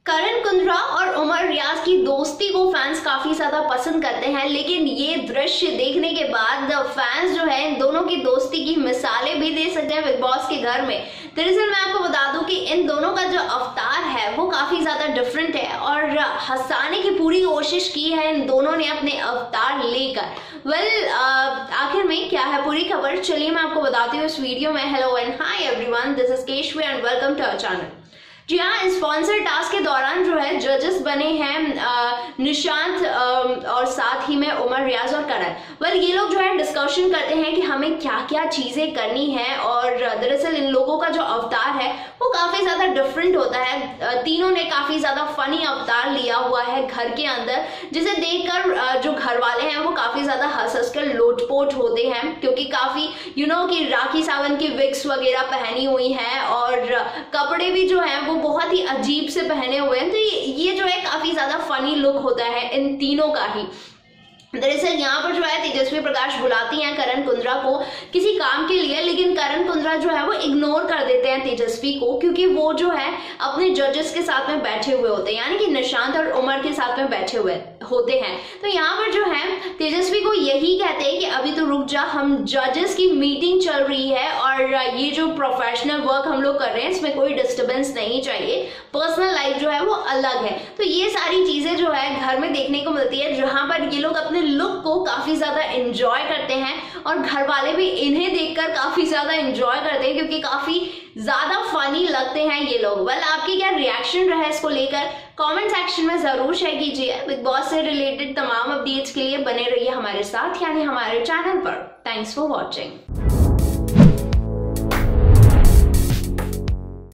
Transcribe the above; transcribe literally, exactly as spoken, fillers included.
करण कुंद्रा और उमर रियाज की दोस्ती को फैंस काफी ज्यादा पसंद करते हैं, लेकिन ये दृश्य देखने के बाद फैंस जो है इन दोनों की दोस्ती की मिसालें भी दे सकते हैं बिग बॉस के घर में। दरअसल मैं आपको बता दूं कि इन दोनों का जो अवतार है वो काफी ज्यादा डिफरेंट है और हंसाने की पूरी कोशिश की है इन दोनों ने अपने अवतार लेकर। वेल well, आखिर में क्या है पूरी खबर, चलिए मैं आपको बताती हूँ इस वीडियो में। Hello and hi everyone, this is Keshavi and welcome to our channel. जी हाँ, स्पॉन्सर टास्क के दौरान जो है जजेस बने हैं निशांत और साथ ही में उमर रियाज और करण। वेल ये लोग जो है डिस्कशन करते हैं कि हमें क्या क्या चीजें करनी है और दरअसल इन लोगों का जो अवतार है वो काफी ज्यादा डिफरेंट होता है। तीनों ने काफी ज्यादा फनी अवतार लिया हुआ है घर के अंदर, जिसे देखकर जो घर वाले हैं वो काफी ज्यादा हंस हंस कर लोटपोट होते हैं, क्योंकि काफी यू नो कि राखी सावंत की विग्स वगैरह पहनी हुई है और कपड़े भी जो है वो बहुत ही अजीब से पहने हुए हैं। तो ये, ये जो है काफी ज्यादा फनी लुक होता है इन तीनों का ही। दरअसल यहाँ पर जो है तेजस्वी प्रकाश बुलाती हैं करण कुंद्रा को किसी काम के लिए, लेकिन करण कुंद्रा जो है वो इग्नोर कर देते हैं तेजस्वी को, क्योंकि वो जो है अपने जजेस के साथ में बैठे हुए होते हैं, यानी कि निशांत और उमर के साथ में बैठे हुए होते हैं। तो यहाँ पर जो है तेजस्वी को यही कहते हैं कि अभी तो रुक जा, हम जजेस की मीटिंग चल रही है और ये जो प्रोफेशनल वर्क हम लोग कर रहे हैं इसमें कोई डिस्टर्बेंस नहीं चाहिए, पर्सनल लाइफ जो है वो अलग है। तो ये सारी चीजें जो है घर में देखने को मिलती है, जहां पर ये लोग अपने लुक को काफी ज्यादा एंजॉय करते हैं और घर वाले भी इन्हें देखकर काफी ज्यादा एंजॉय करते हैं, क्योंकि काफी ज्यादा फनी लगते हैं ये लोग। वेल आपकी क्या रिएक्शन रहा इसको लेकर कमेंट सेक्शन में जरूर शेयर कीजिए। बिग बॉस से रिलेटेड तमाम अपडेट्स के लिए बने रहिए हमारे साथ, यानी हमारे चैनल पर। Thanks for watching.